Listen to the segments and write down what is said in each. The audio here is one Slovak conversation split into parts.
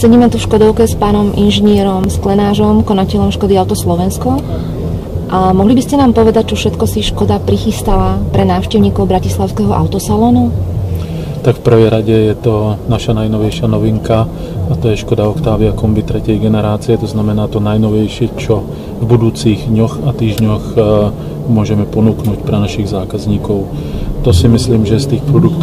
Sedíme tu v Škodovke s pánom inžinierom Sklenářom, konateľom Škody Auto Slovensko. A mohli by ste nám povedať, čo všetko si Škoda prichystala pre návštevníkov Bratislavského autosalónu? Tak v prvej rade je to naša najnovejšia novinka a to je Škoda Octavia Kombi 3. generácie, to znamená to najnovejšie, čo v budúcich dňoch a týždňoch môžeme ponúknuť pre našich zákazníkov. To si myslím, že z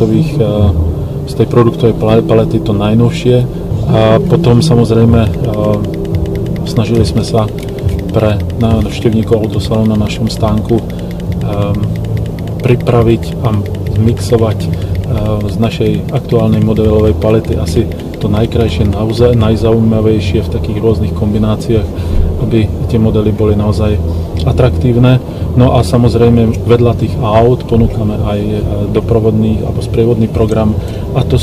tej produktovej palety to najnovšie. A potom samozrejme snažili sme sa pre návštevníkov autosalónu na našom stánku pripraviť a zmixovať z našej aktuálnej modelovej palety asi to najkrajšie, najzaujímavejšie v takých rôznych kombináciách, aby tie modely boli naozaj atraktívne. No a samozrejme vedľa tých aut ponúkame aj doprovodný alebo sprievodný program a to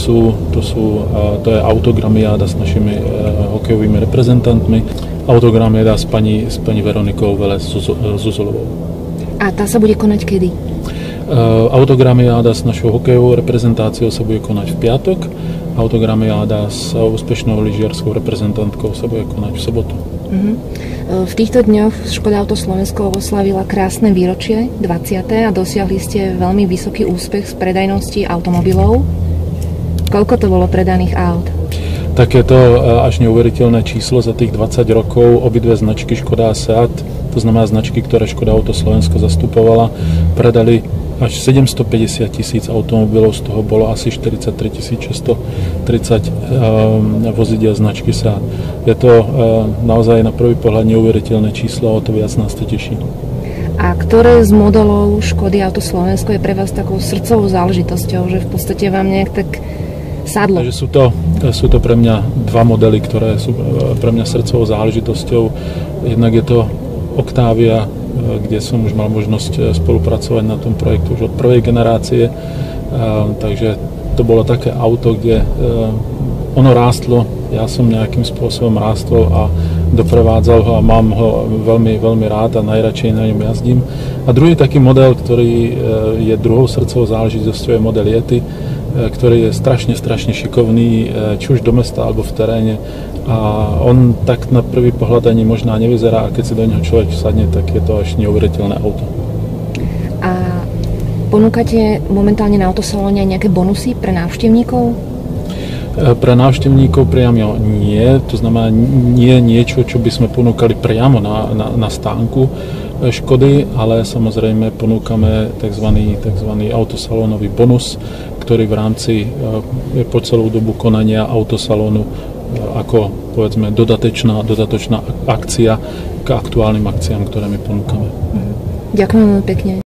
je autogramiáda s našimi hokejovými reprezentantmi, autogramiáda s pani Veronikou Velez-Zuzulovou. A tá sa bude konať kedy? Autogramiáda s našou hokejovou reprezentáciou sa bude konať v piatok, autogramiáda s úspešnou lyžiarskou reprezentantkou sa bude konať v sobotu. V týchto dňoch Škoda Auto Slovensko oslavila krásne výročie, 20. a dosiahli ste veľmi vysoký úspech z predajnosti automobilov. Koľko to bolo predaných aut? Tak je to až neuveriteľné číslo za tých 20 rokov. Obidve značky Škoda a Seat, to znamená značky, ktoré Škoda Auto Slovensko zastupovala, predali až 750 000 automobilov, z toho bolo asi 43 630 vozidiel značky Seat. Je to naozaj na prvý pohľad neuveriteľné číslo, o to viac nás to teší. A ktoré z modelov Škody Auto Slovensko je pre vás takou srdcovou záležitosťou, že v podstate vám nejak tak sadlo? Takže sú to pre mňa dva modely, ktoré sú pre mňa srdcovou záležitosťou. Jednak je to Octavia, kde som už mal možnosť spolupracovať na tom projektu už od prvej generácie. Takže to bolo také auto, kde ono rástlo, ja som nejakým spôsobom rástol a doprevádzal ho a mám ho veľmi, veľmi rád a najradšej na ňom jazdím. A druhý taký model, ktorý je druhou srdcovou záležitosťou, je model Yeti, ktorý je strašne šikovný, či už do mesta alebo v teréne. A on tak na prvý pohľad ani možná nevyzerá a keď si do neho človek sadne, tak je to až neuveriteľné auto. A ponúkate momentálne na autosalóne nejaké bonusy pre návštevníkov? Pre návštevníkov priamo nie, to znamená nie niečo, čo by sme ponúkali priamo na stánku Škody, ale samozrejme ponúkame tzv. Autosalónový bonus, ktorý v rámci je po celú dobu konania autosalónu ako povedzme dodatočná akcia k aktuálnym akciám, ktoré my ponúkame. Ďakujem veľmi pekne.